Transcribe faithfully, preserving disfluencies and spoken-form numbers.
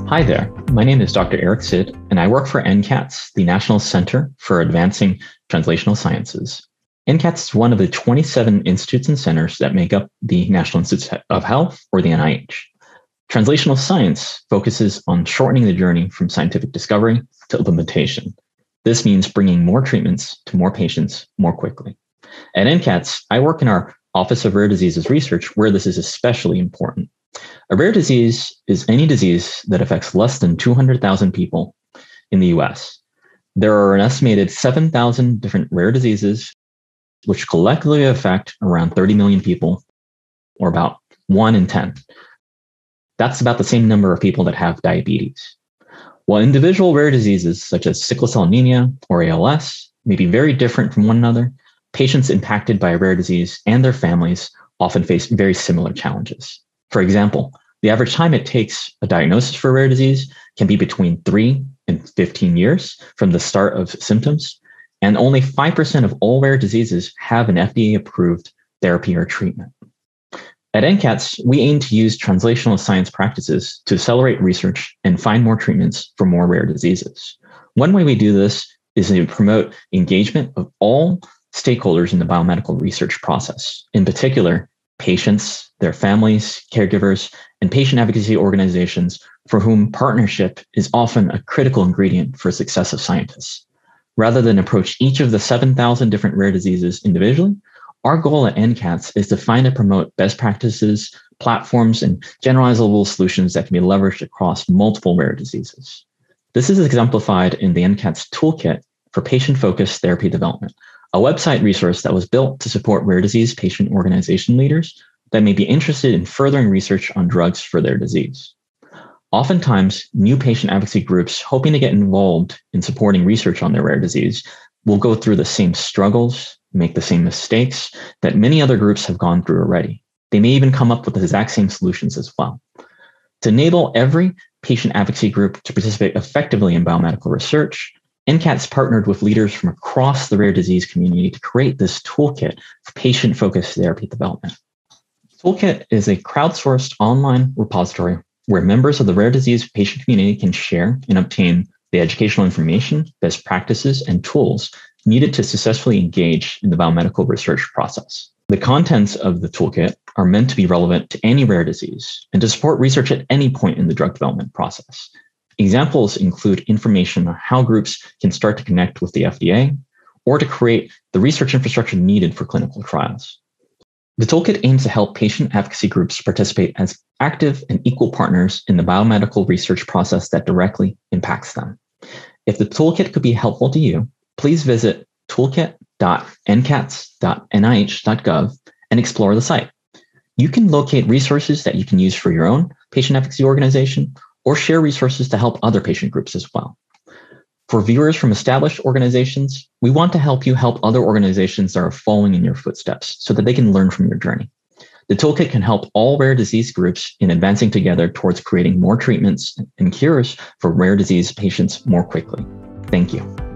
Hi there, my name is Doctor Eric Sid, and I work for N C A T S, the National Center for Advancing Translational Sciences. N C A T S is one of the twenty-seven institutes and centers that make up the National Institutes of Health, or the N I H. Translational science focuses on shortening the journey from scientific discovery to implementation. This means bringing more treatments to more patients more quickly. At N C A T S, I work in our Office of Rare Diseases Research, where this is especially important. A rare disease is any disease that affects less than two hundred thousand people in the U S. There are an estimated seven thousand different rare diseases, which collectively affect around thirty million people, or about one in ten. That's about the same number of people that have diabetes. While individual rare diseases such as sickle cell anemia or A L S may be very different from one another, patients impacted by a rare disease and their families often face very similar challenges. For example, the average time it takes a diagnosis for a rare disease can be between three and fifteen years from the start of symptoms, and only five percent of all rare diseases have an F D A-approved therapy or treatment. At N C A T S, we aim to use translational science practices to accelerate research and find more treatments for more rare diseases. One way we do this is to promote engagement of all stakeholders in the biomedical research process, in particular, patients, their families, caregivers, and patient advocacy organizations for whom partnership is often a critical ingredient for success of scientists. Rather than approach each of the seven thousand different rare diseases individually, our goal at N C A T S is to find and promote best practices, platforms, and generalizable solutions that can be leveraged across multiple rare diseases. This is exemplified in the N C A T S Toolkit for Patient-Focused Therapy Development, a website resource that was built to support rare disease patient organization leaders that may be interested in furthering research on drugs for their disease. Oftentimes, new patient advocacy groups hoping to get involved in supporting research on their rare disease will go through the same struggles, make the same mistakes that many other groups have gone through already. They may even come up with the exact same solutions as well. To enable every patient advocacy group to participate effectively in biomedical research, N C A T S partnered with leaders from across the rare disease community to create this toolkit for patient-focused therapy development. Toolkit is a crowdsourced online repository where members of the rare disease patient community can share and obtain the educational information, best practices, and tools needed to successfully engage in the biomedical research process. The contents of the toolkit are meant to be relevant to any rare disease and to support research at any point in the drug development process. Examples include information on how groups can start to connect with the F D A or to create the research infrastructure needed for clinical trials. The toolkit aims to help patient advocacy groups participate as active and equal partners in the biomedical research process that directly impacts them. If the toolkit could be helpful to you, please visit toolkit dot N C A T S dot N I H dot gov and explore the site. You can locate resources that you can use for your own patient advocacy organization or share resources to help other patient groups as well. For viewers from established organizations, we want to help you help other organizations that are following in your footsteps so that they can learn from your journey. The toolkit can help all rare disease groups in advancing together towards creating more treatments and cures for rare disease patients more quickly. Thank you.